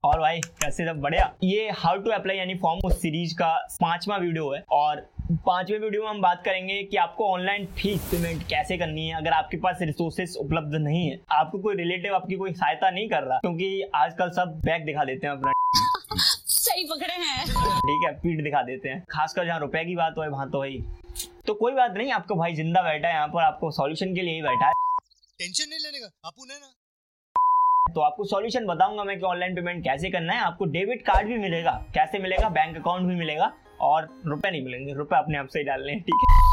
और भाई कैसे सब बढ़िया। ये हाउ टू अप्लाई यानी फॉर्म उस सीरीज का 5वां वीडियो है और 5वें वीडियो में हम बात करेंगे कि आपको ऑनलाइन फीस पेमेंट कैसे करनी है अगर आपके पास रिसोर्सेस उपलब्ध नहीं है, आपको कोई रिलेटिव आपकी कोई सहायता नहीं कर रहा, क्योंकि आजकल सब बैग दिखा देते हैं अपना सही पकड़े हैं, ठीक है, पीठ दिखा देते हैं, खासकर जहाँ रुपए की बात हो वहां तो भाई। तो कोई बात नहीं, आपको भाई जिंदा बैठा है यहाँ पर, आपको सॉल्यूशन के लिए ही बैठा है, टेंशन नहीं लेने का आपू ने ना। तो आपको सॉल्यूशन बताऊंगा मैं कि ऑनलाइन पेमेंट कैसे करना है। आपको डेबिट कार्ड भी मिलेगा, कैसे मिलेगा, बैंक अकाउंट भी मिलेगा और रुपए नहीं मिलेंगे, रुपए अपने आप से ही डालने हैं, ठीक है।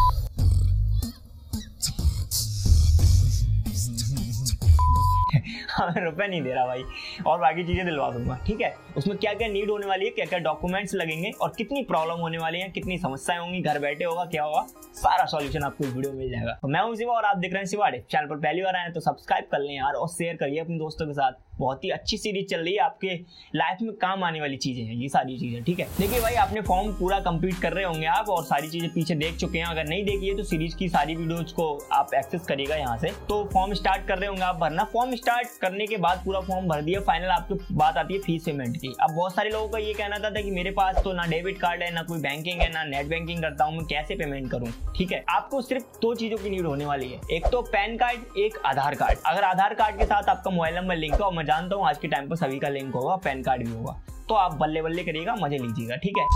हमें रुपए नहीं दे रहा भाई, और बाकी चीजें दिलवा दूंगा, ठीक है। उसमें क्या क्या नीड होने वाली है, क्या क्या डॉक्यूमेंट्स लगेंगे और कितनी प्रॉब्लम होने वाली है, कितनी समस्याएं होंगी, घर बैठे होगा क्या होगा, सारा सॉल्यूशन आपको इस वीडियो में मिल जाएगा। तो मैं हूं शिवा और आप देख रहे हैं शिवा टेक। चैनल पर पहली बार आए हैं तो सब्सक्राइब कर लें यार और शेयर करिए अपने दोस्तों के साथ। बहुत ही अच्छी सीरीज चल रही है, आपके लाइफ में काम आने वाली चीजें हैं ये सारी चीजें, ठीक है। देखिए भाई, आपने फॉर्म पूरा कंप्लीट कर रहे होंगे आप और सारी चीजें पीछे देख चुके हैं। अगर नहीं देखी है तो सीरीज की सारी वीडियोज को आप एक्सेस करिएगा यहाँ से। तो फॉर्म स्टार्ट कर रहे होंगे आप भरना। फॉर्म स्टार्ट करने के बाद पूरा फॉर्म भर दिया, फाइनल आपकी बात आती है फीस पेमेंट की। अब बहुत सारे लोगों का ये कहना था कि मेरे पास तो ना डेबिट कार्ड है, ना कोई बैंकिंग है, ना नेट बैंकिंग करता हूँ, मैं कैसे पेमेंट करूँ, ठीक है। आपको सिर्फ 2 चीजों की नीड होने वाली है, एक तो पैन कार्ड, एक आधार कार्ड। अगर आधार कार्ड के साथ आपका मोबाइल नंबर लिंक है, और मैं जानता हूँ आज के टाइम पर सभी का लिंक होगा, पैन कार्ड भी होगा, तो आप बल्ले बल्ले करिएगा, मजे लीजिएगा, ठीक है।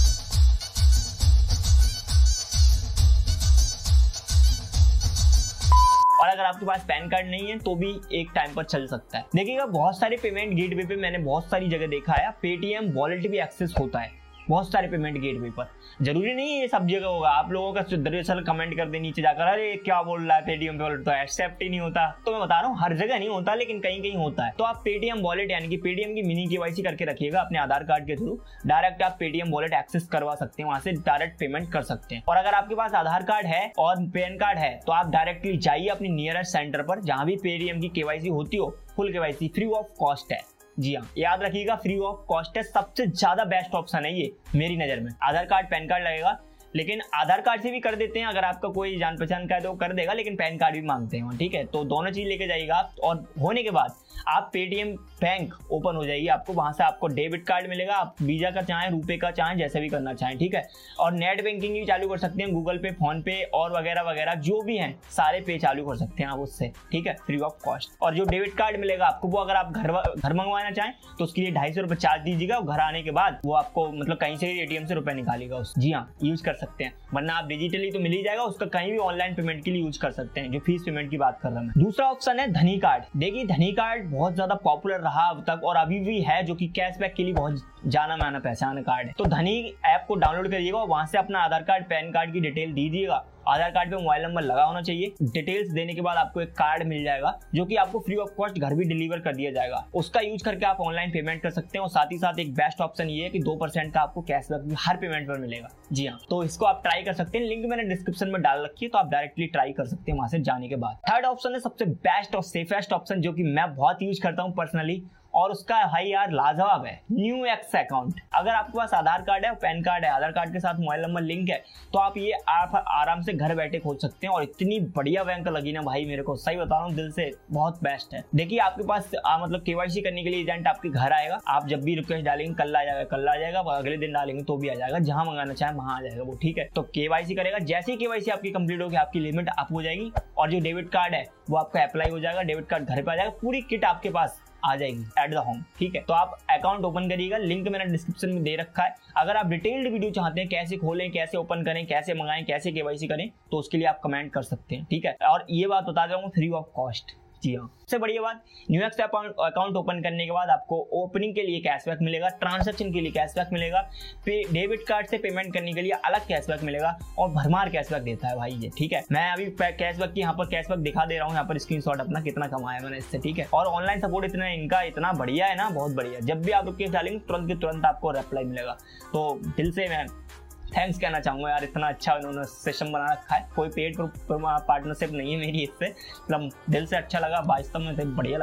और अगर आपके पास पैन कार्ड नहीं है तो भी एक टाइम पर चल सकता है। देखिएगा, बहुत सारे पेमेंट गेटवे पे मैंने बहुत सारी जगह देखा है, पेटीएम वॉलेट भी एक्सेस होता है बहुत सारे पेमेंट गेटवे पर। जरूरी नहीं है ये सब जगह होगा। आप लोगों का दरअसल कमेंट कर दे नीचे जाकर, अरे क्या बोल रहा है, पेटीएम पे वॉलेट तो एक्सेप्ट ही नहीं होता। तो मैं बता रहा हूँ हर जगह नहीं होता, लेकिन कहीं कहीं होता है। तो आप पेटीएम वॉलेट यानी कि पेटीएम की मिनी केवाईसी करके रखिएगा अपने आधार कार्ड के थ्रू। डायरेक्ट आप पेटीएम वॉलेट एक्सेस करवा सकते हैं, वहां से डायरेक्ट पेमेंट कर सकते हैं। और अगर आपके पास आधार कार्ड है और पैन कार्ड है तो आप डायरेक्टली जाइए अपनी नियरेस्ट सेंटर पर जहां भी पेटीएम की केवाईसी होती हो। Full KYC free of cost है, जी हाँ, याद रखिएगा, फ्री ऑफ कॉस्ट है। सबसे ज्यादा बेस्ट ऑप्शन है ये मेरी नजर में। आधार कार्ड पैन कार्ड लगेगा, लेकिन आधार कार्ड से भी कर देते हैं, अगर आपका कोई जान पहचान का है तो कर देगा, लेकिन पैन कार्ड भी मांगते हैं, ठीक है। तो दोनों चीज लेके जाइएगा आप, और होने के बाद आप पेटीएम बैंक ओपन हो जाएगी आपको, वहां से आपको डेबिट कार्ड मिलेगा, आप वीजा का चाहें, रुपए का चाहें, जैसे भी करना चाहें, ठीक है। और नेट बैंकिंग भी चालू कर सकते हैं, गूगल पे, फोन पे और वगैरह वगैरह जो भी हैं सारे पे चालू कर सकते हैं आप उससे, ठीक है, फ्री ऑफ कॉस्ट। और जो डेबिट कार्ड मिलेगा आपको, वो अगर आप घर मंगवाना चाहें तो उसके लिए 250 रुपए चार्ज दीजिएगा। घर आने के बाद वो आपको मतलब कहीं से भी एटीएम से रुपए निकालेगा उस, जी हाँ, यूज कर सकते हैं। वरना आप डिजिटली तो मिल ही जाएगा, उसका कहीं भी ऑनलाइन पेमेंट के लिए यूज कर सकते हैं, जो फीस पेमेंट की बात कर रहा हूं। दूसरा ऑप्शन है धनी कार्ड। देखिए, धनी कार्ड बहुत ज्यादा पॉपुलर रहा अब तक और अभी भी है, जो कि कैशबैक के लिए बहुत जाना माना पहचाना कार्ड है। तो धनी ऐप को डाउनलोड करिएगा और वहां से अपना आधार कार्ड पैन कार्ड की डिटेल दीजिएगा। आधार कार्ड पे मोबाइल नंबर लगा होना चाहिए। डिटेल्स देने के बाद आपको एक कार्ड मिल जाएगा जो कि आपको फ्री ऑफ कॉस्ट घर भी डिलीवर कर दिया जाएगा। उसका यूज करके आप ऑनलाइन पेमेंट कर सकते हैं। और साथ ही साथ एक बेस्ट ऑप्शन ये है कि 2% का आपको कैशबैक भी हर पेमेंट पर मिलेगा, जी हाँ। तो इसको आप ट्राई कर सकते हैं, लिंक मैंने डिस्क्रिप्शन में डाल रखी है, तो आप डायरेक्टली ट्राई कर सकते हैं वहां से जाने के बाद। थर्ड ऑप्शन है सबसे बेस्ट और सेफेस्ट ऑप्शन, जो कि मैं बहुत यूज करता हूँ पर्सनली, और उसका भाई यार लाजवाब है, न्यू एक्स अकाउंट। अगर आपके पास आधार कार्ड है, पैन कार्ड है, आधार कार्ड के साथ मोबाइल नंबर लिंक है, तो आप ये आप आराम से घर बैठे खोल सकते हैं। और इतनी बढ़िया बैंक लगी ना भाई, मेरे को सही बता रहा हूँ दिल से, बहुत बेस्ट है। देखिए, आपके पास मतलब केवाईसी करने के लिए एजेंट आपके घर आएगा, आप जब भी रिक्वेस्ट डालेंगे कल आ जाएगा, कल आ जाएगा, अगले दिन डालेंगे तो भी आ जाएगा, जहां मंगाना चाहे वहां आ जाएगा वो, ठीक है। तो केवाईसी करेगा, जैसे ही केवाईसी आपकी कंप्लीट होगी आपकी लिमिट अप हो जाएगी, और जो डेबिट कार्ड है वो आपका अप्लाई हो जाएगा, डेबिट कार्ड घर पे आ जाएगा, पूरी किट आपके पास आ जाएगी एट द होम, ठीक है। तो आप अकाउंट ओपन करिएगा, लिंक मैंने डिस्क्रिप्शन में दे रखा है। अगर आप डिटेल्ड वीडियो चाहते हैं कैसे खोलें, कैसे ओपन करें, कैसे मंगाएं, कैसे केवाईसी करें, तो उसके लिए आप कमेंट कर सकते हैं, ठीक है। और ये बात बता रहा हूँ, फ्री ऑफ कॉस्ट, जी हाँ। सबसे बढ़िया बात, न्यू एक्स अकाउंट ओपन करने के बाद आपको ओपनिंग के लिए कैशबैक मिलेगा, ट्रांजैक्शन के लिए कैशबैक मिलेगा, डेबिट कार्ड से पेमेंट करने के लिए अलग कैशबैक मिलेगा, और भरमार कैशबैक देता है भाई ये, ठीक है। मैं अभी कैशबैक की यहाँ पर कैशबैक दिखा दे रहा हूँ, यहाँ पर स्क्रीनशॉट अपना कितना कमाया मैंने इससे, ठीक है। और ऑनलाइन सपोर्ट इतना बढ़िया है ना, बहुत बढ़िया। जब भी आप रिक्वेस्ट डालेंगे तुरंत के तुरंत आपको रिप्लाई मिलेगा। तो दिल से मैं थैंक्स कहना चाहूंगा यार, इतना अच्छा उन्होंने सेशन बना रखा है। कोई पेड पार्टनरशिप नहीं है मेरी इससे, मतलब दिल से अच्छा लगा, वास्तव में बढ़िया लगा।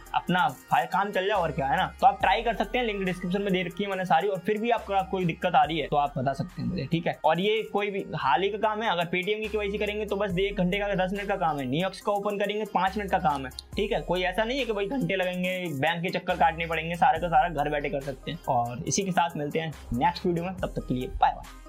अपना काम चल जाए और क्या है ना। तो आप ट्राई कर सकते हैं, लिंक डिस्क्रिप्शन में दे रखी है मैंने सारी, और फिर भी आपको कोई दिक्कत आ रही है तो आप बता सकते हैं मुझे, ठीक है। और ये कोई भी हाल ही का काम है, अगर पेटीएम की केवाईसी करेंगे तो बस 1 घंटे का 10 मिनट का काम है, नियोक्स का ओपन करेंगे 5 मिनट का काम है, ठीक है। कोई ऐसा नहीं है कि भाई घंटे लगेंगे, बैंक के चक्कर काटने पड़ेंगे, सारा का सारा घर बैठे कर सकते हैं। और इसी के साथ मिलते हैं नेक्स्ट वीडियो में, तब तक के लिए बाय बाय।